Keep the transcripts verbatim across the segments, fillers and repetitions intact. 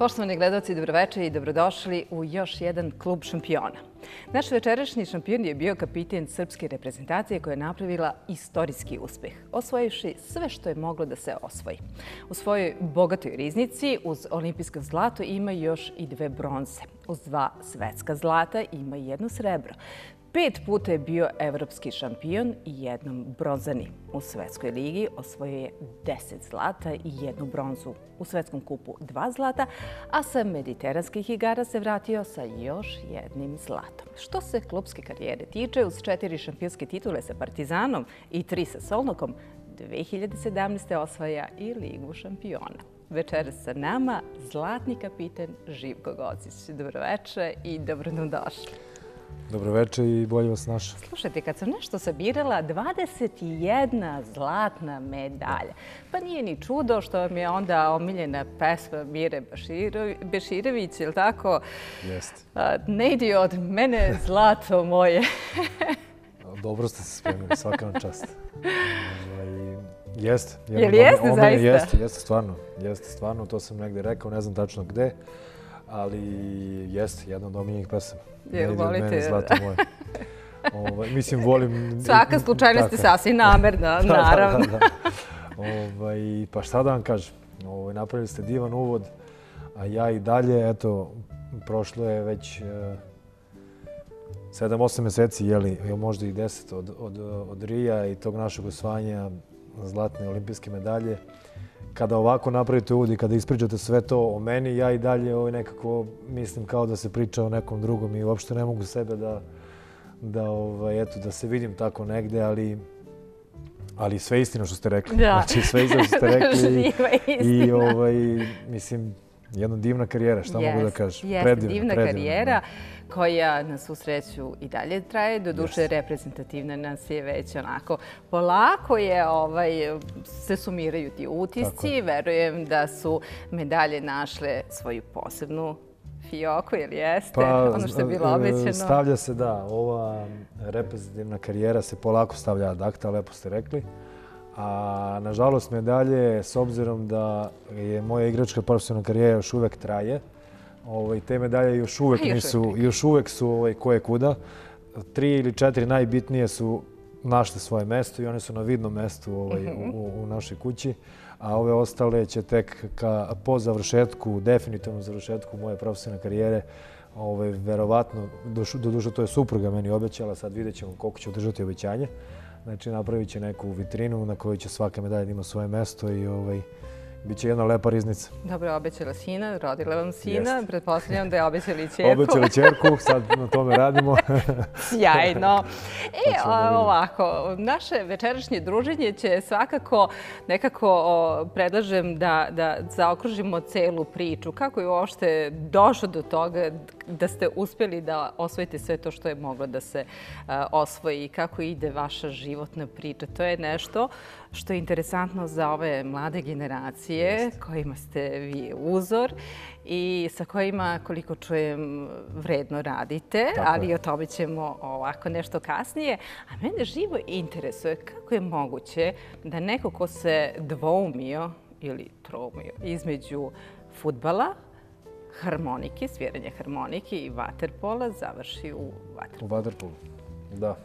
Poštovani gledalci, dobroveče i dobrodošli u još jedan klub šampiona. Naš večerašnji šampion je bio kapiten srpske reprezentacije koja je napravila istorijski uspeh, osvojivši sve što je moglo da se osvoji. U svojoj bogatoj riznici uz olimpijsko zlato ima još i dve bronze. Uz dva svetska zlata ima i jedno srebro. Pet puta je bio evropski šampion i jednom bronzani. U svetskoj ligi osvojio je deset zlata i jednu bronzu. U svetskom kupu dva zlata, a sa mediteranskih igara se vratio sa još jednim zlatom. Što se klubske karijere tiče, uz četiri šampionske titule sa Partizanom i tri sa Solnokom, dve hiljade sedamnaeste. osvaja i Ligu šampiona. Večeras sa nama zlatni kapiten Živko Gocić. Dobroveče i dobro nam došli. Dobroveče i bolje vas našao. Slušajte, kad sam nešto sabirala, dvadeset jedna zlatna medalja. Pa nije ni čudo što vam je onda omiljena pesma Mire Beširović, ili tako? Jeste. Ne idi od mene, zlato moje. Dobro ste se spremili, svaka vam čast. Jeste. Je li jeste zaista? Jeste, jeste stvarno. Jeste stvarno, to sam negde rekao, ne znam tačno gde, ali jeste, jedna od omiljenih pesama. Jel volite? Zlato moje. Ovaj, mislim, volim... Svaka slučajnost je sasvim namerna, naravno. Da, da, da. Ovaj, pa šta da vam kažem? Ovaj, napravili ste divan uvod, a ja i dalje, eto, prošlo je već sedam osam meseci, jeli, možda i deset od, od, od Rija i tog našeg osvajanja zlatne olimpijske medalje. Kada ovako napravite uvod i kada ispričate sve to o meni, ja i dalje ovaj, nekako mislim kao da se priča o nekom drugom i uopšte ne mogu sebe da, da, ovaj, eto, da se vidim tako negde, ali, ali sve istina što ste rekli. Da. Znači sve istina što ste rekli. Živa istina. I ovaj, mislim, jedna divna karijera, šta yes, mogu da kažem. Jeste, predivna, divna predivna, karijera da. koja na svu sreću i dalje traje. Doduše, yes. reprezentativna nas je već onako polako je, ovaj, se sumiraju ti utisci. Verujem da su medalje našle svoju posebnu fioku, ili jeste? Pa, ono što je bilo obećano. Stavlja se, da, ova reprezentativna karijera se polako stavlja ad acta, lepo ste rekli. A nažalost medalje, s obzirom da je moja igračka profesionalna karijera još uvek traje, ovaj, te medalje još uvek nisu, još uvek su ovaj, koje kuda. Tri ili četiri najbitnije su našle svoje mesto i one su na vidnom mestu ovaj, mm-hmm. u, u našoj kući. A ove ostale će tek ka, po završetku, definitivnom završetku moje profesionalne karijere, ovaj, verovatno, do duše to je supruga meni obećala, sad vidjet ćemo koliko će održati obećanje. Znači, napravit će neku vitrinu na kojoj će svaka medalja da ima svoje mesto i ovaj, bit će jedna lepa riznica. Dobro, obećala sina, rodila vam sina. Jeste. Pretpostavljam da je obećali ćerku. Obećali ćerku, sad na tome radimo. Sjajno. E, ovako, naše večerašnje druženje će svakako nekako predlažem da, da zaokružimo celu priču. Kako je uopšte došlo do toga da ste uspjeli da osvojite sve to što je moglo da se uh, osvoji? Kako ide vaša životna priča? To je nešto što je interesantno za ove mlade generacije Jest. kojima ste vi uzor i sa kojima, koliko čujem, vredno radite, Tako ali je. o tome ćemo ovako nešto kasnije. A mene živo interesuje kako je moguće da neko ko se dvoumio ili troumio između fudbala, harmonike, sviranje harmonike i vaterpola završi u vaterpolu. U vaterpolu, da.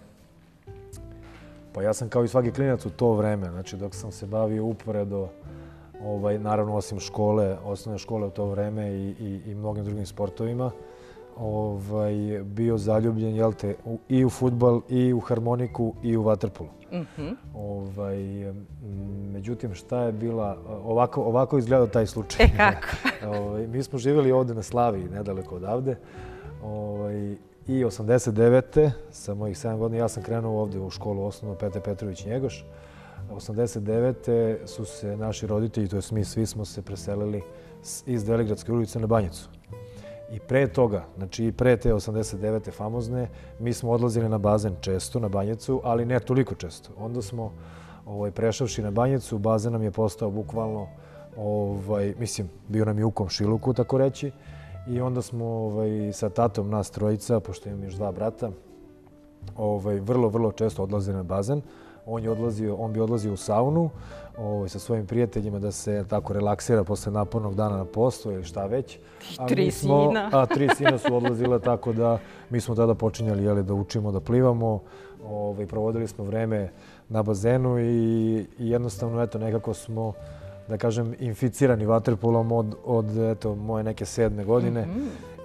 Pa ja sam kao i svaki klinac u to vreme, znači dok sam se bavio uporedo, ovaj, naravno osim škole, osnovne škole u to vreme i, i, i mnogim drugim sportovima, ovaj, bio zaljubljen jel te, u, i u fudbal, i u harmoniku, i u vaterpolu. Mm-hmm. ovaj, međutim, šta je bila, ovako, ovako izgledao taj slučaj. E kako? ovaj, mi smo živjeli ovde na Slaviji, nedaleko odavde. Ovaj, I osamdeset devete sa mojih sedam godina, ja sam krenuo ovde u školu osnovnu Pete Petrović Njegoš. osamdeset devete su se naši roditelji, to je mi svi smo se preselili iz Delegradske ulice na Banjicu. I pre toga, znači i pre te osamdeset devete famozne, mi smo odlazili na bazen često, na Banjicu, ali ne toliko često. Onda smo ovaj, prešavši na Banjicu, bazen nam je postao bukvalno, ovaj, mislim, bio nam je u komšiluku, tako reći. I onda smo ovaj, sa tatom nas trojica, pošto imam još dva brata, ovaj, vrlo, vrlo često odlazili na bazen. on, je odlazio, on bi odlazio u saunu ovaj, sa svojim prijateljima da se tako relaksira posle napornog dana na poslu ili šta već. A tri smo, sina. A tri sina su odlazile, tako da mi smo tada počinjali jeli, da učimo da plivamo. Ovaj, provodili smo vreme na bazenu i, i jednostavno eto, nekako smo, da kažem, inficirani vaterpolom od, od eto, moje neke sedme godine. Mm-hmm.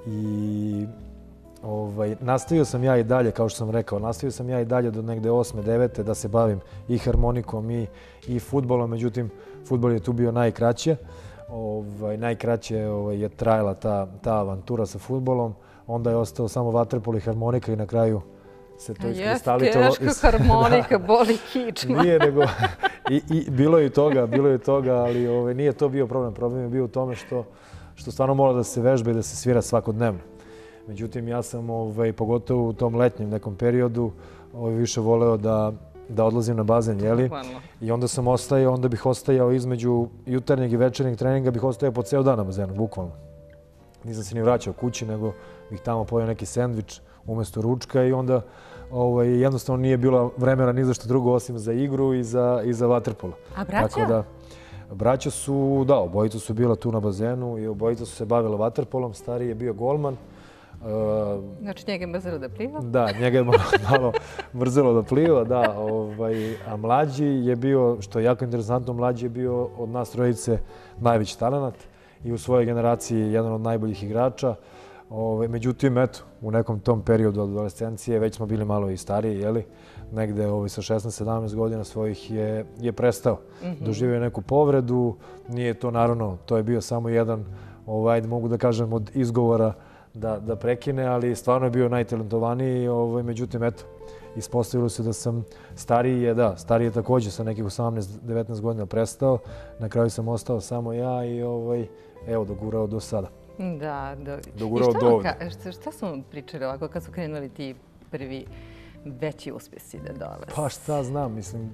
I ovaj, nastavio sam ja i dalje, kao što sam rekao, nastavio sam ja i dalje do negde osme, devete da se bavim i harmonikom i, i fudbalom. Međutim, fudbal je tu bio najkraće. Ovaj, najkraće ovaj, je trajala ta, ta avantura sa fudbalom. Onda je ostao samo vaterpol i harmonika i na kraju se to iskristaličalo. Jeste, teška harmonika, boli kičma. Nije, nego... I, i bilo je i toga, bilo je i toga, ali ovaj, nije to bio problem. Problem je bio u tome što, što stvarno mora da se vežba i da se svira svakodnevno. Međutim, ja sam, ovaj, pogotovo u tom letnjem nekom periodu, ovaj, više voleo da, da odlazim na bazen, jeli? I onda sam ostajao, onda bih ostajao između jutarnjeg i večernjeg treninga, bih ostajao po ceo dan na bazenu, bukvalno. Nisam se ni vraćao kući, nego bih tamo pojeo neki sendvič umjesto ručka i onda ovaj, jednostavno nije bilo vremena ni za što drugo osim za igru i za, i za vaterpolo. A braća? Tako da, braća su, da, obojica su bila tu na bazenu i obojica su se bavila vaterpolom. Stariji je bio golman. Znači njega je mrzelo da pliva? Da, njega je malo, malo mrzelo da pliva, da. Ovaj, a mlađi je bio, što je jako interesantno, mlađi je bio od nas trojice najveći talenat i u svojoj generaciji jedan od najboljih igrača. Ove, međutim, eto, u nekom tom periodu adolescencije već smo bili malo i stariji, jeli? Negde ove, sa šesnaest sedamnaest godina svojih je, je prestao. Mm-hmm. Doživio je neku povredu, nije to naravno, to je bio samo jedan, ovaj, mogu da kažem, od izgovora da, da prekine, ali stvarno je bio najtalentovaniji. Ovaj, međutim, eto, ispostavilo se da sam stariji je, da, stariji je također sa nekih osamnaest devetnaest godina prestao. Na kraju sam ostao samo ja i ovaj, evo, dogurao do sada. Da, da. Dogurao do ovdje. Šta, šta smo pričali ovako kad su krenuli ti prvi veći uspjesi da dolaze? Pa šta znam, mislim...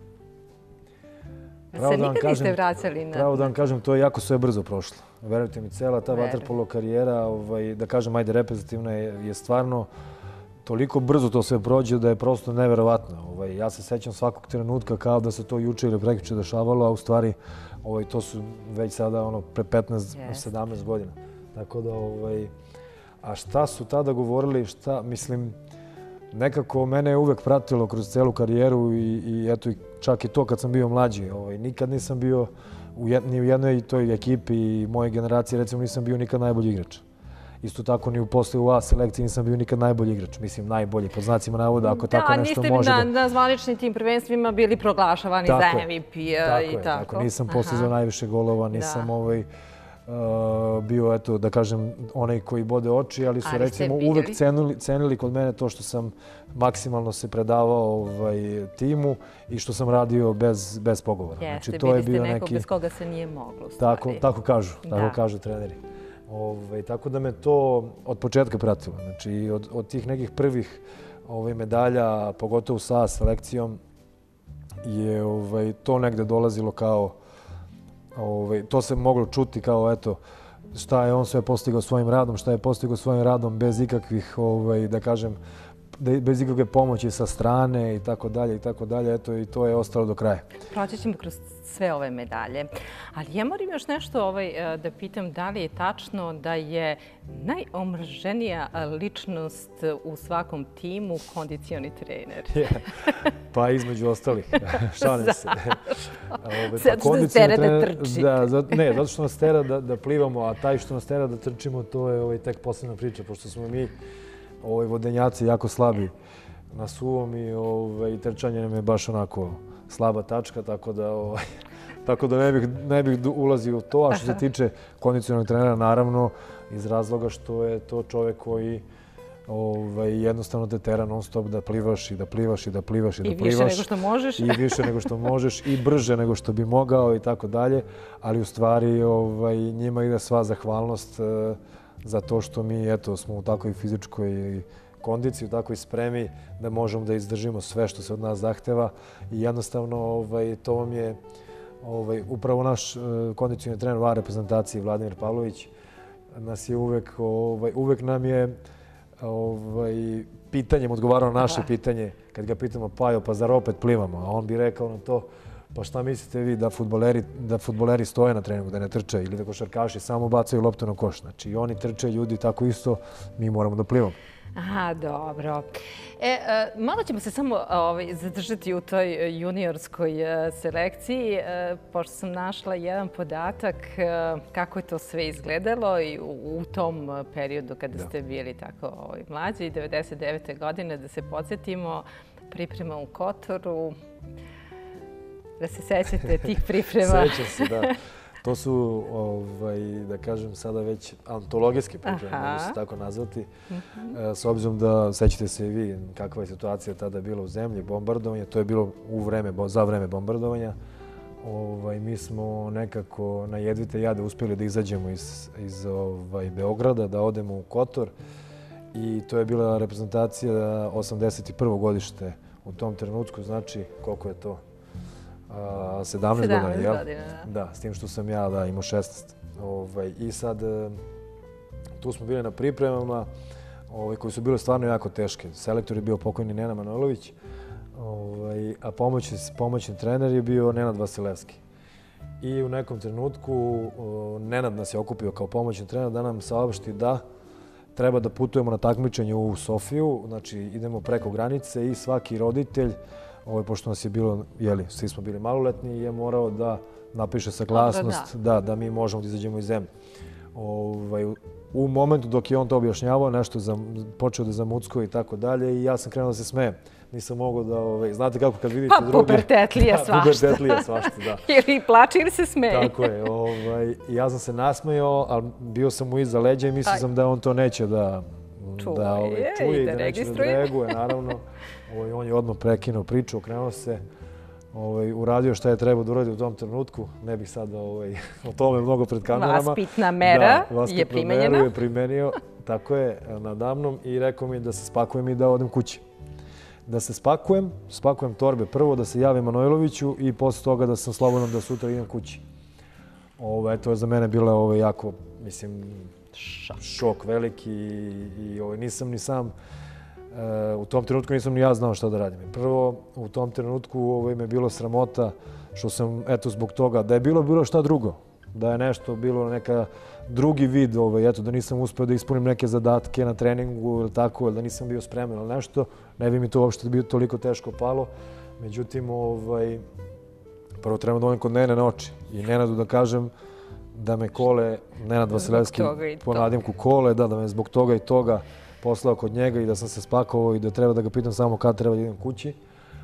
Se nikad niste vraćali na... Pravo da vam kažem, to je jako sve brzo prošlo. Verujte mi, cela ta vaterpolo karijera, ovaj, da kažem, ajde, reprezentativna je, je stvarno toliko brzo to sve prođe da je prosto neverovatno. Ovaj, ja se sećam svakog trenutka kao da se to juče ili prekjuče dešavalo, a u stvari ovaj, to su već sada ono, pre petnaest sedamnaest godina. Tako da, ovaj, a šta su tada govorili, šta, mislim, nekako mene je uvek pratilo kroz celu karijeru i, i eto, čak i to kad sam bio mlađi. Ovaj, nikad nisam bio u jed, ni u jednoj toj ekipi i moje generacije, recimo, nisam bio nikad najbolji igrač. Isto tako ni u posle u A selekciji nisam bio nikad najbolji igrač. Mislim, najbolji, po znacima navoda, ako da, tako nešto može da... Da, niste na zvaničnim tim prvenstvima bili proglašavani tako za M V P-a i je, tako. tako. Nisam postizao najviše golova, nisam ovaj, Uh, bio, eto, da kažem, onaj koji bode oči, ali su ali recimo uvek cenili, cenili kod mene to što sam maksimalno se predavao ovaj, timu i što sam radio bez, bez pogovora. Jeste, znači, to bili je bio ste neko neki... bez koga se nije moglo. Tako, tako kažu, tako da. kažu treneri. Ovaj, tako da me to od početka pratilo. Znači, od, od tih nekih prvih ovaj, medalja, pogotovo sa selekcijom, je ovaj, to negde dolazilo kao... Ove, to se moglo čuti kao eto šta je on sve postigao svojim radom, šta je postigao svojim radom bez ikakvih, ovaj, da kažem, bez ikakve pomoći sa strane i tako dalje i tako dalje. Eto, i to je ostalo do kraja. Proći ćemo kroz sve ove medalje. Ali ja moram još nešto ovaj, da pitam da li je tačno da je najomraženija ličnost u svakom timu kondicioni trener. Yeah. Pa između ostalih. Šalim se. Ove, zato što nas tera da trčite. Da, za, ne, zato što nas tera da, da plivamo, a taj što nas tera da trčimo, to je ovaj, tek posebna priča, pošto smo mi ovaj, vodenjaci jako slabi na suvom i ovaj, trčanje nam je baš onako slaba tačka, tako da, ovaj, tako da ne bih, ne bih ulazio u to. A što se tiče kondicionalnog trenera, naravno, iz razloga što je to čovjek koji ovaj, jednostavno te tera non stop da plivaš i da plivaš i da plivaš i da plivaš. I više nego što možeš. I više nego što možeš i brže nego što bi mogao i tako dalje. Ali u stvari ovaj, njima ide sva zahvalnost uh, za to što mi eto, smo u takvoj fizičkoj kondiciji, u takvoj spremi da možemo da izdržimo sve što se od nas zahteva. I jednostavno ovaj, to vam je ovaj, upravo naš uh, kondicioni trener u A reprezentaciji Vladimir Pavlović nas je uvek, ovaj, uvek nam je ovaj, pitanjem odgovarao na naše pitanje. Kad ga pitamo, Pajo, pa zar opet plivamo? A on bi rekao na to, pa šta mislite vi da fudbaleri, da fudbaleri stoje na treningu, da ne trče, ili da košarkaši samo bacaju loptu na koš. Znači, oni trče, ljudi tako isto, mi moramo da plivamo. Aha, dobro. E, malo ćemo se samo ovaj, zadržati u toj juniorskoj selekciji, pošto sam našla jedan podatak kako je to sve izgledalo i u, u tom periodu kada da. ste bili tako ovaj, mlađi, devedeset devete godine, da se podsjetimo, priprema u Kotoru. Da se sećate tih priprema. Sećam se, da. To su, ovaj, da kažem, sada već antologijske pripreme, mogu se tako nazvati. Uh-huh. S obzirom da, sećate se i vi kakva je situacija tada bila u zemlji, bombardovanje, to je bilo u vreme, za vreme bombardovanja. Ovaj, mi smo nekako na jedvite jade uspjeli da izađemo iz, iz ovaj, Beograda, da odemo u Kotor. I to je bila reprezentacija osamdeset prvo godište u tom trenutku, znači koliko je to? sedamnaest godina, jel? Da, s tim što sam ja da, imao šesnaest. Ovaj, I sad, tu smo bili na pripremama ovaj, koji su bile stvarno jako teške. Selektor je bio pokojni Nena Manojlović, ovaj, a pomoćni, pomoćni trener je bio Nenad Vasilevski. I u nekom trenutku Nenad nas je okupio kao pomoćni trener da nam saopšti da treba da putujemo na takmičenje u Sofiju, znači idemo preko granice i svaki roditelj, Ovo, pošto nas je bilo, jeli, svi smo bili maloletni, je morao da napiše saglasnost da. Da, da mi možemo da izađemo iz zemlje. Ovaj, u momentu dok je on to objašnjavao, nešto za, počeo da zamucko i tako dalje i ja sam krenuo da se smejem. Nisam mogao da, ovaj, znate kako kad vidite pa, druge... Pa pubertetlije svašta. Da, pubertetlije svašta, da. Ili plače ili se smeje. Tako je. Ovaj, ja sam se nasmejao, ali bio sam mu iza leđa i mislio sam da on to neće da... Čuje, da ovaj, čuje i da, da neće da reaguje, naravno. Ovaj, on je odmah prekinuo priču, okrenuo se, ovaj, uradio šta je trebao da uradi u tom trenutku. Ne bih sad ovaj, o tome mnogo pred kamerama. Vaspitna mera da, je primenjena. Meru je primenio, tako je, nadamnom i rekao mi da se spakujem i da odem kući. Da se spakujem, spakujem torbe prvo, da se javim Manojloviću i posle toga da sam slobodan da sutra idem kući. Ovo, eto je za mene bilo ovo jako, mislim, šok, šok veliki i, i ovo, nisam ni sam, e, u tom trenutku nisam ni ja znao šta da radim. Prvo, u tom trenutku ovo me bilo sramota što sam, eto, zbog toga, da je bilo bilo šta drugo, da je nešto bilo neka drugi vid, ovaj, eto, da nisam uspeo da ispunim neke zadatke na treningu ili tako, ili da nisam bio spreman ili nešto, ne bi mi to uopšte bio toliko teško palo. Međutim, ovaj, prvo trebamo da odem kod Nene na oči i Nenadu da kažem da me Kole, Nenad Vasilevski, po nadimku Kole, da, da me zbog toga i toga poslao kod njega i da sam se spakovao i da treba da ga pitam samo kad treba da idem kući.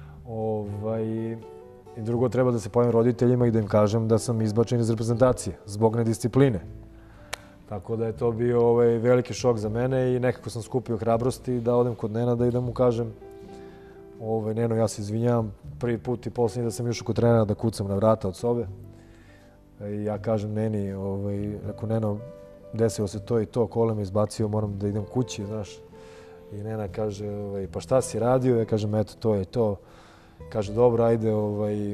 Ovaj, I drugo, treba da se pojavim roditeljima i da im kažem da sam izbačen iz reprezentacije zbog nediscipline. Tako da je to bio ovaj, veliki šok za mene i nekako sam skupio hrabrosti da odem kod Nenada i da mu kažem ovaj, Neno, ja se izvinjavam, prvi put i posljednji da sam išao kod trenera da kucam na vrata od sobe. I ja kažem Neni, ovaj, rekao Neno, desilo se to i to, Kole me izbacio, moram da idem kući, znaš. I Nena kaže, ovaj, pa šta si radio? Ja kažem, eto, to je to. Kaže, dobro, ajde, ovaj,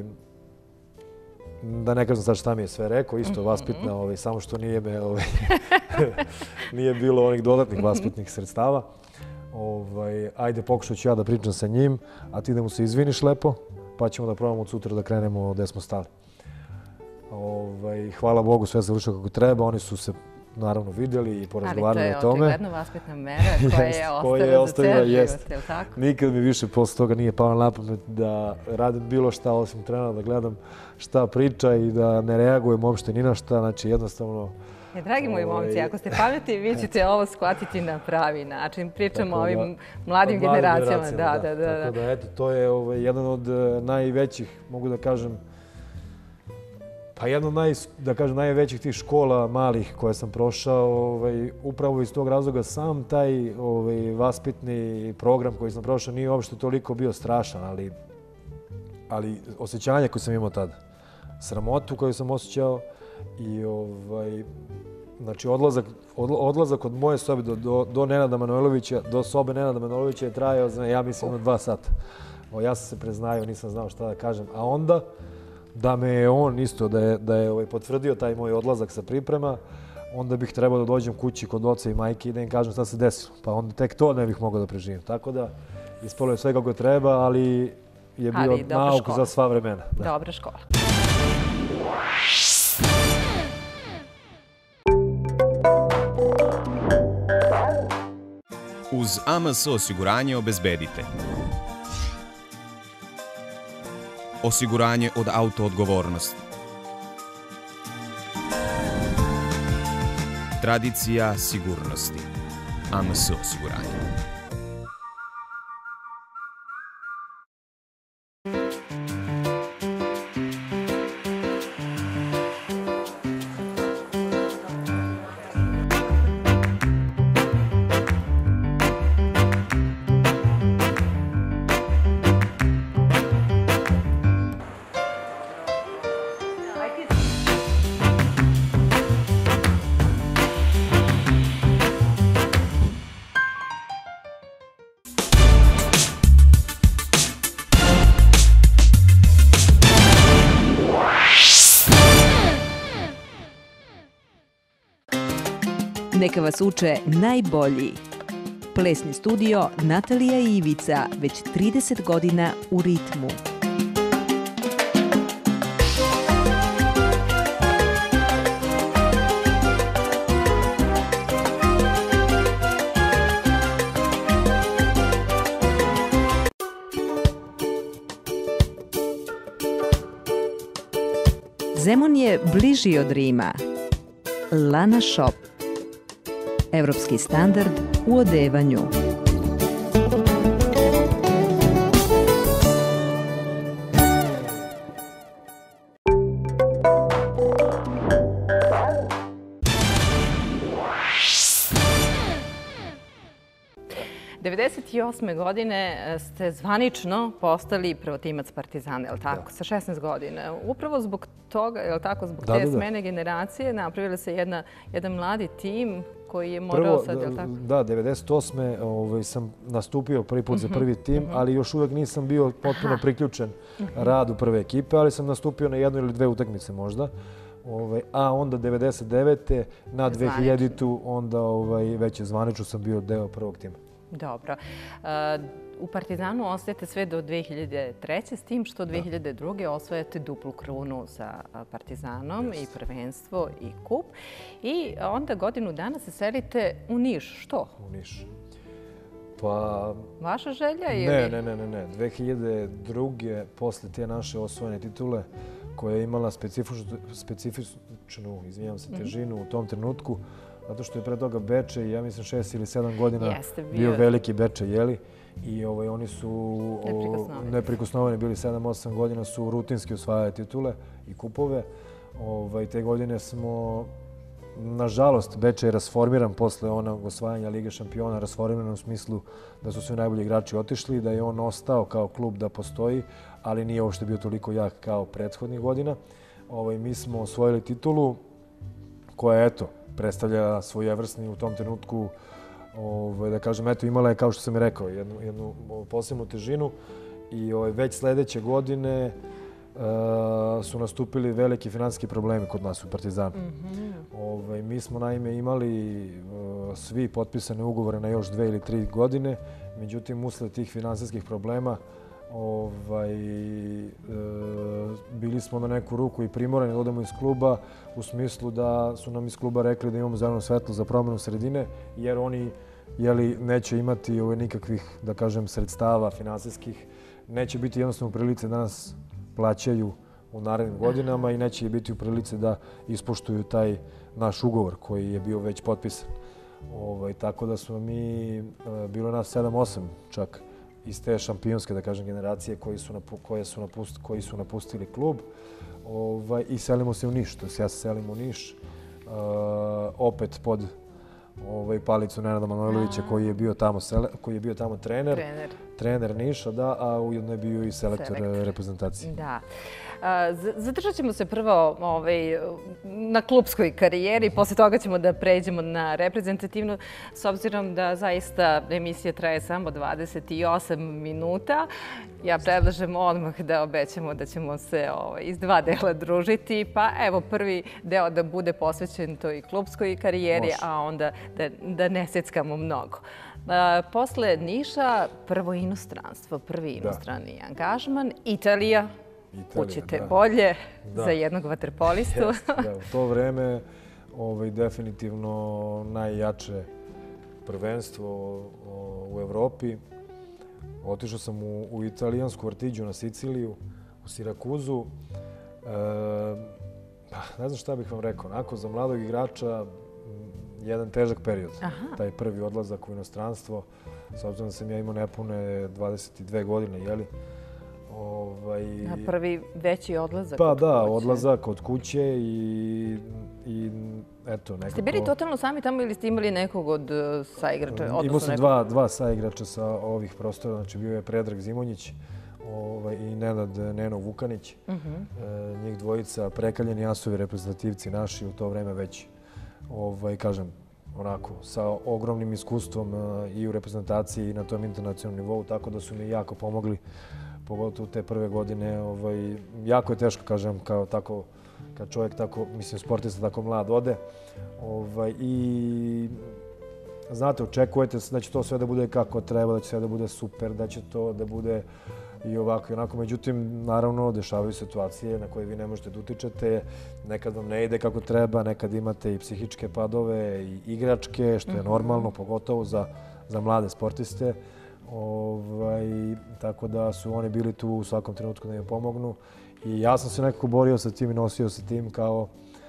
da ne kažem sad šta mi je sve rekao, isto vaspitna, ovaj, samo što nije, me, ovaj, nije bilo onih dodatnih vaspitnih sredstava. Ovaj, ajde, pokušat ću ja da pričam sa njim, a ti da mu se izviniš lepo, pa ćemo da probamo od sutra da krenemo gde smo stali. Ovaj, hvala Bogu, sve završilo kako treba, oni su se naravno vidjeli i porazgovarali o tome. Ali to je očigledno vaspitna mera koja je ostavila za ceo život, je li tako? Nikad mi više posle toga nije palo na pamet da radim bilo šta osim trenera, da gledam šta priča i da ne reagujem uopšte ni na šta, znači jednostavno... E, dragi moji momci, ako ste pametni, vi ćete ovo shvatiti na pravi način. Pričamo o ovim mladim generacijama. Da, da, da. Tako da, eto, to je ovaj, jedan od najvećih, mogu da kažem, pa jedna od naj, da kažem, najvećih tih škola malih koje sam prošao, ovaj, upravo iz tog razloga sam taj ovaj, vaspitni program koji sam prošao nije uopšte toliko bio strašan, ali, ali osjećanje koje sam imao tada, sramotu koju sam osjećao i ovaj, znači odlazak, odlazak od moje sobe do, do, do Nenada Manojlovića, do sobe Nenada Manojlovića je trajao, ja mislim, na dva sata. O, ja sam se preznajao, nisam znao šta da kažem, a onda da me je on isto, da je, da je ovaj, potvrdio taj moj odlazak sa priprema, onda bih trebao da dođem kući kod oca i majke i da im kažem šta se desilo. Pa onda tek to ne bih mogao da preživim. Tako da ispalo je sve kako treba, ali je bio nauk za sva vremena. Dobra škola. Uz A M S osiguranje obezbedite osiguranje od autoodgovornosti, tradicija sigurnosti, A M S osiguranje. Neka vas uče najbolji. Plesni studio Natalija i Ivica, već trideset godina u ritmu. Zemun je bliži od Rima. Lana Shop. Evropski standard u odevanju. devedeset osme godine ste zvanično postali prvotimac Partizana, je li tako? Sa šesnaest godina. Upravo zbog toga, je li tako, zbog te smene generacije napravili se jedan mladi tim koji je morao sad, je li tako? Da, devedeset osme sam nastupio prvi put za prvi tim, ali još uvijek nisam bio potpuno priključen radu prve ekipe, ali sam nastupio na jednu ili dve utakmice možda. A onda devedeset devete na dve hiljaditu onda već je zvanično sam bio deo prvog tima. Dobro. U Partizanu ostajete sve do dve hiljade treće s tim što dve hiljade druge osvajate duplu krunu sa Partizanom i prvenstvo i kup. I onda godinu dana se selite u Niš. Što? U Niš. Pa... Vaša želja ili? Ne, ne, ne, ne. dve hiljade druge posle te naše osvojene titule koja je imala specifičnu, izvinjam se, težinu u tom trenutku, zato što je pre toga Bečej, ja mislim šest ili sedam godina bio veliki Bečej, jeli? I oni su neprikosnoveni, bili sedam osam godina, su rutinski osvajali titule i kupove. Te godine smo, nažalost, Bečej je rasformiran posle onog osvajanja Lige šampiona, rasformiran u smislu da su svi najbolji igrači otišli, da je on ostao kao klub da postoji, ali nije uopšte bio toliko jak kao prethodnih godina. Mi smo osvojili titulu koja, eto, predstavlja svojevrsni u tom trenutku, da kažem, eto, imala je, kao što sam i rekao, jednu posebnu težinu i već sledeće godine su nastupili veliki finansijski problemi kod nas u Partizanu. Mi smo naime imali svi potpisane ugovore na još dve ili tri godine, međutim, usled tih finansijskih problema bili smo na neku ruku i primorani da odemo iz kluba u smislu da su nam iz kluba rekli da imamo zeleno svetlo za promenu sredine jer oni neće imati nikakvih, da kažem, sredstava finansijskih, neće biti jednostavno u prilici da nas plaćaju u narednim godinama i neće biti u prilici da ispoštuju taj naš ugovor koji je bio već potpisan. Tako da smo mi, bilo nas sedam osam čak, iz te šampionske, da kažem, generacije koji su napustili klub i selimo se u Niš. To jest ja se selim u Niš, opet pod palicu Nenada Manojlovića koji je bio tamo trener. trener Niša, da, a ujedno je bio i selektor, Selektor. reprezentacije. Da. Zadržat ćemo se prvo ovaj, na klupskoj karijeri, posle toga ćemo da pređemo na reprezentativnu, s obzirom da zaista emisija traje samo dvadeset osam minuta. Ja predlažem odmah da obećamo da ćemo se ovaj, iz dva dela družiti, pa evo prvi deo da bude posvećen toj klupskoj karijeri, Može. a onda da, da ne seckamo mnogo. A, posle Niša, prvo inostranstvo, prvi inostrani angažman, Italija. Italija, Učite da. bolje Da. za jednog vaterpolistu. Jeste, da, u to vreme ovaj, definitivno najjače prvenstvo o, u Evropi. Otišao sam u, u italijansku Artiđu na Siciliju, u Sirakuzu. E, pa, ne znam šta bih vam rekao. Onako, za mladog igrača jedan težak period. Aha. Taj prvi odlazak u inostranstvo. S obzirom da sam ja imao nepune dvadeset dve godine, jeli? Ovaj, A prvi veći odlazak pa od da, kuće. odlazak od kuće i, i eto nekako... Ste bili totalno sami tamo ili ste imali nekog od uh, saigrača? Imao sam dva, dva saigrača sa ovih prostora, znači bio je Predrag Zimonjić ovaj, i Nenad Neno Vukanić. Uh -huh. e, njih dvojica, prekaljeni asovi reprezentativci naši u to vreme već, ovaj, kažem, onako, sa ogromnim iskustvom uh, i u reprezentaciji i na tom internacionalnom nivou, tako da su mi jako pomogli, pogotovo te prve godine. Ovaj, jako je teško, kažem, kao tako, kad čovjek tako, mislim, sportista tako mlad ode. Ovaj, I znate, očekujete da će to sve da bude kako treba, da će sve da bude super, da će to da bude i ovako i onako. Međutim, naravno, dešavaju situacije na koje vi ne možete da utičete. Nekad vam ne ide kako treba, nekad imate i psihičke padove i igračke, što je normalno, pogotovo za, za mlade sportiste. Ovaj, tako da su oni bili tu u svakom trenutku da mi pomognu. I ja sam se nekako borio sa tim i nosio sa tim kao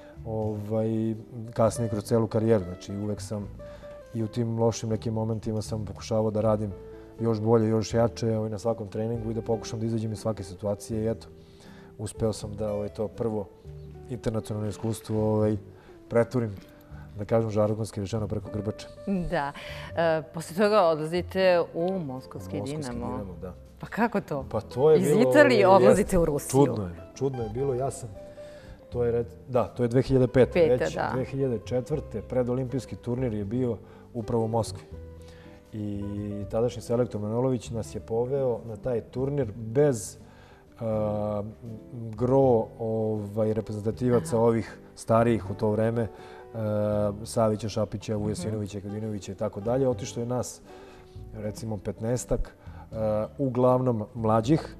ovaj, kasnije kroz celu karijeru. Znači, uvek sam i u tim lošim nekim momentima sam pokušavao da radim još bolje, još jače ovaj, na svakom treningu i da pokušam da izađem iz svake situacije. I eto, uspeo sam da ovaj, to prvo internacionalno iskustvo ovaj, preturim, da kažem žargonski rečeno, preko grbače. Da. E, posle toga odlazite u Moskovski Moskovski Dinamo. Dinamo, da. Pa kako to? Pa to je Iz bilo, Italije odlazite jeste, u Rusiju. Čudno je. Čudno je bilo. Ja sam, to je, red- da, to je dve hiljade pete. Peta, Već da. dve hiljade četvrte. predolimpijski turnir je bio upravo u Moskvi. I tadašnji selektor Manolović nas je poveo na taj turnir bez uh, gro ovaj, reprezentativaca ovih starijih u to vreme. Uh, Savića, Šapića, Vujasinovića, Kadinovića i tako dalje. Otišlo je nas, recimo, petnaestak, uh, uglavnom mlađih.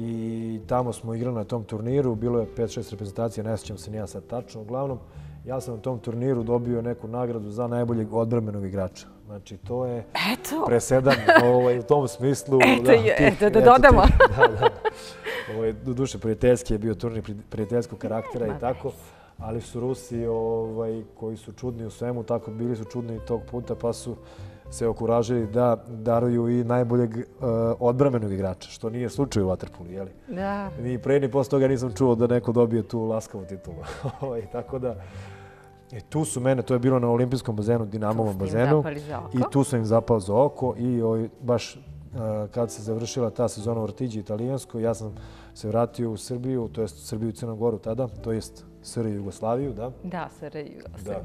I tamo smo igrali na tom turniru. Bilo je pet šest reprezentacija, ne sjećam se ni ja sad tačno. Uglavnom, ja sam na tom turniru dobio neku nagradu za najboljeg odbrambenog igrača. Znači, to je Eto. presedan ovaj, u tom smislu. Eto, da, je, tih- eto, da eto, dodamo. tih- da, da. Ovaj, do duše, prijateljski je bio turnir pri- prijateljskog karaktera i tako. Ali su Rusi ovaj, koji su čudni u svemu, tako bili su čudni i tog puta, pa su se okuražili da daruju i najboljeg uh, odbrambenog igrača, što nije slučaj u vaterpolu, jeli? Da. Ni pre ni posle toga nisam čuo da neko dobije tu laskavu titulu. Ovaj, tako da, e, tu su mene, to je bilo na olimpijskom bazenu, Dinamovom Tu ste im bazenu. zapali za oko. I tu sam im zapao za oko i ovaj, baš uh, kad se završila ta sezona u Artiđi italijanskoj, ja sam se vratio u Srbiju, to jest Srbiju i Crnu Goru tada, to jest S R Jugoslaviju, da. Da, Sarajevo. Da.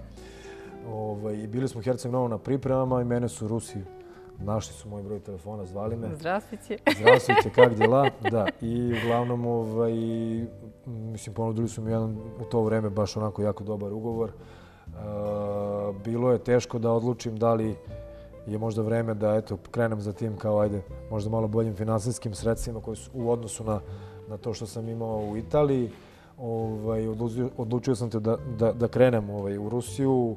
Ovaj, i bili smo u Herceg Novom na pripremama i mene su Rusi našli su moj broj telefona, zvali me. Zdravstvite. Zdravstvujte, kak djela? Da. I uglavnom, ovaj, mislim, ponudili su mi jedan u to vreme baš onako jako dobar ugovor. Uh, bilo je teško da odlučim da li je možda vreme da eto, krenem za tim kao ajde, možda malo boljim finansijskim sredstvima koji su u odnosu na, na to što sam imao u Italiji. Ovaj, odlučio, odlučio sam te da, da, da krenem ovaj, u Rusiju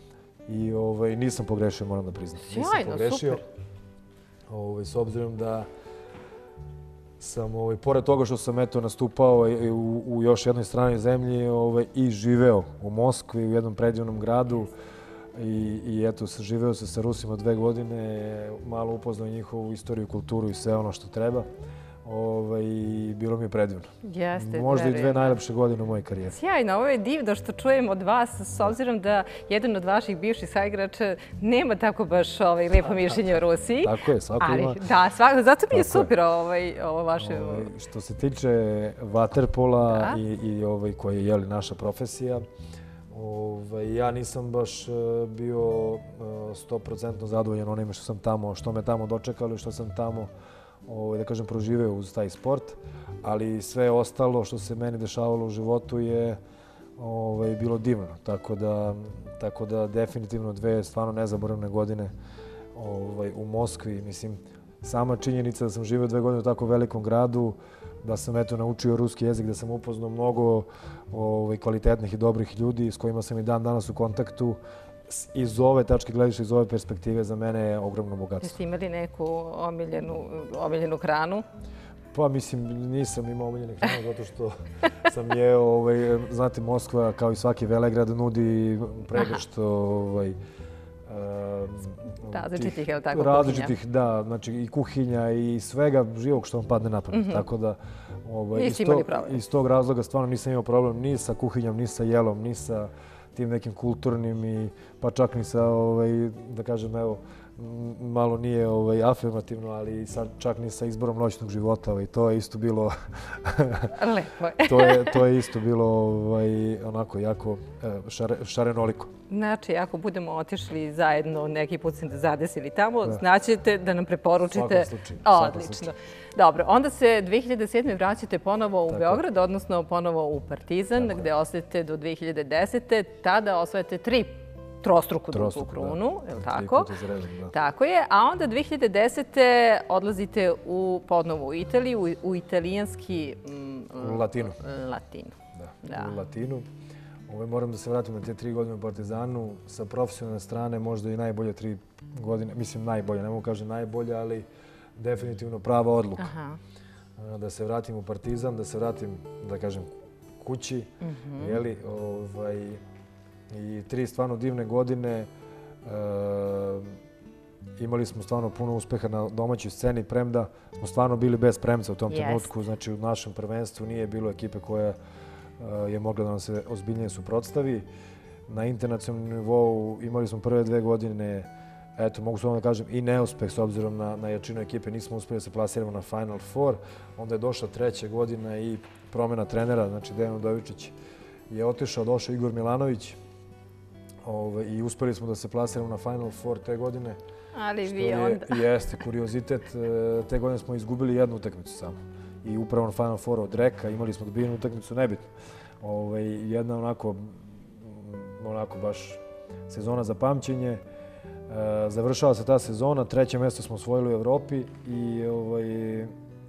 i ovaj, nisam pogrešio, moram da priznam. Nisam Sjajno, pogrešio. super. Ovaj, s obzirom da sam, ovaj, pored toga što sam eto, nastupao u, u još jednoj stranoj zemlji ovaj, i živeo u Moskvi, u jednom predivnom gradu i, i eto, živeo se sa Rusima dve godine, malo upoznao njihovu istoriju, kulturu i sve ono što treba. Ovaj, i bilo mi je predivno. Jeste, Možda i dve verujem. najlepše godine u mojoj karijeri. Sjajno, ovo je divno što čujem od vas, s obzirom da jedan od vaših bivših saigrača nema tako baš ovaj, lepo mišljenje o Rusiji. Tako je, svako Ali, ima. da, svako, zato mi je Tako je. super ovaj, ovo vaše... Ovaj, što se tiče vaterpola Da. i, i ovaj, koji je jeli, naša profesija, ovaj, ja nisam baš eh, bio sto posto zadovoljan onime što sam tamo, što me tamo dočekalo i što sam tamo ovaj, da kažem, proživeo uz taj sport, ali sve ostalo što se meni dešavalo u životu je ovaj, bilo divno. Tako da, tako da definitivno dve stvarno nezaboravne godine ovaj, u Moskvi. Mislim, sama činjenica da sam živio dve godine u tako velikom gradu, da sam eto naučio ruski jezik, da sam upoznao mnogo ovaj, kvalitetnih i dobrih ljudi s kojima sam i dan danas u kontaktu. Iz ove tačke gledišta, iz ove perspektive, za mene je ogromno bogatstvo. Jeste imali neku omiljenu, omiljenu hranu? Pa mislim, nisam imao omiljene hrane zato što sam jeo, ovaj, znate, Moskva kao i svaki velegrad nudi pregršt ovaj, različitih, je li tako, različitih, da, znači i kuhinja i svega živog što vam padne na pamet. Tako da ovaj, iz, imali tog, problem. iz tog razloga stvarno nisam imao problem ni sa kuhinjom, ni sa jelom, ni sa tim nekim kulturnim i pa čak ni sa, ovaj, da kažem, evo, malo nije ovaj, afirmativno, ali sad čak ni sa izborom noćnog života. Ovaj, to je isto bilo... Lepo je. to, je, to je isto bilo ovaj, onako jako šare, šarenoliko. Znači, ako budemo otišli zajedno, neki put se zadesili tamo, znaćete da nam preporučite... Svakom slučaju. Odlično. Dobro, onda se dve hiljade sedme vraćate ponovo u Tako. Beograd, odnosno ponovo u Partizan, Tako. gde ostajete do dve hiljade desete. Tada osvajate tri trostruku drugu krunu, je li tako? Zredom, da. Tako je, a onda dve hiljade desete odlazite u, ponovo u Italiju, u, u italijanski... Mm, u Latinu. Latinu. Da, Da. u Latinu. Ove, moram da se vratim na te tri godine u Partizanu. Sa profesionalne strane možda i najbolje tri godine, mislim najbolje, ne mogu kažem najbolje, ali definitivno prava odluka. Aha. Da se vratim u Partizan, da se vratim, da kažem, kući, Mm-hmm. jeli, ovaj, i tri stvarno divne godine. E, imali smo stvarno puno uspeha na domaćoj sceni, premda smo stvarno bili bez premca u tom Yes. trenutku. Znači, u našem prvenstvu nije bilo ekipe koja e, je mogla da nam se ozbiljnije suprotstavi. Na internacionalnom nivou imali smo prve dve godine, eto, mogu samo da kažem, i neuspeh s obzirom na, na jačinu ekipe. Nismo uspjeli da se plasiramo na Final Four. Onda je došla treća godina i promjena trenera, znači Dejan Udovičić je otišao, došao Igor Milanović. Ove, i uspjeli smo da se plasiramo na Final Four te godine. Ali što vi je, onda... Jeste, kuriozitet. Te godine smo izgubili jednu utakmicu samo. I upravo na Final Four od Reka imali smo dobijenu utakmicu, nebitno. Ove, jedna onako, onako baš sezona za pamćenje. E, završava se ta sezona, treće mjesto smo osvojili u Evropi i ovaj,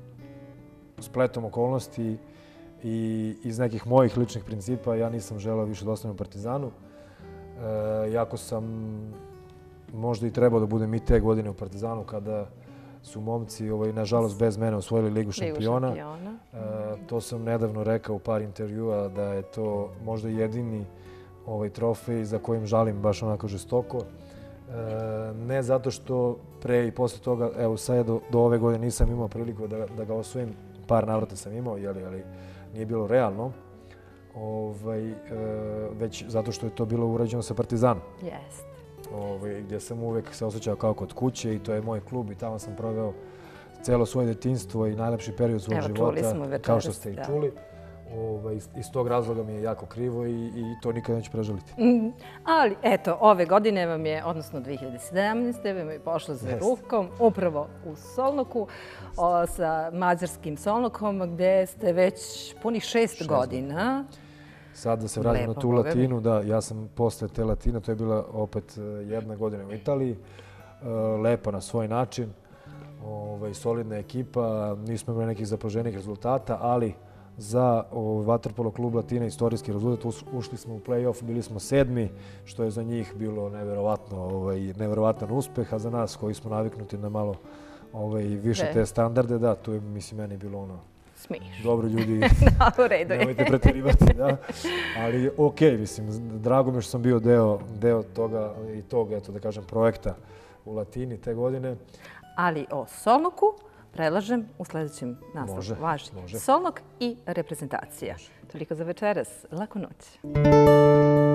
spletom okolnosti i iz nekih mojih ličnih principa ja nisam želeo više da ostanem u Partizanu. E, jako sam možda i trebao da budem i te godine u Partizanu kada su momci, ovaj, nažalost bez mene, osvojili Ligu šampiona. Ligu šampiona. E, to sam nedavno rekao u par intervjua da je to možda jedini ovaj, trofej za kojim žalim baš onako žestoko. E, ne zato što pre i posle toga, evo sad do, do ove godine nisam imao priliku da, da ga osvojim, par navrata sam imao, jeli, ali nije bilo realno. Ovaj, e, već zato što je to bilo urađeno sa Partizanom. Jeste. Ovaj, gdje sam uvek se osjećao kao kod kuće i to je moj klub i tamo sam proveo cijelo svoje detinjstvo i najlepši period svog Evo, života, čuli smo večeras, kao što ste i da. čuli. Ovaj, iz, iz tog razloga mi je jako krivo i, i to nikad neću prežaliti. Mm, ali eto, ove godine vam je, odnosno dve hiljade sedamnaeste. vam je pošlo za Jeste. rukom, upravo u Solnoku, o, sa mađarskim Solnokom, gde ste već punih šest, Šest godina. Sad da se vratim na Lepo, tu Boga mi. Latinu, da, ja sam posle te Latine, to je bila opet eh, jedna godina u Italiji, eh, lepa na svoj način, ovaj, solidna ekipa, nismo imali nekih zapaženih rezultata, ali za ovaj, vaterpolo klub Latina istorijski rezultat, Us- ušli smo u play-off, bili smo sedmi, što je za njih bilo neverovatno, ovaj, neverovatan uspeh, a za nas koji smo naviknuti na malo ovaj, više Ne. te standarde, da, tu je, mislim, meni bilo ono, Smiješ. dobro ljudi, U redu je. nemojte preterivati, da. Ali okej, mislim, drago mi je što sam bio deo, deo toga i tog, eto da kažem, projekta u Latini te godine. Ali o Solnoku Prelažem u sljedećem naslovu. Može, Važi. može. Solnog i reprezentacija. Toliko za večeras. Laku noć.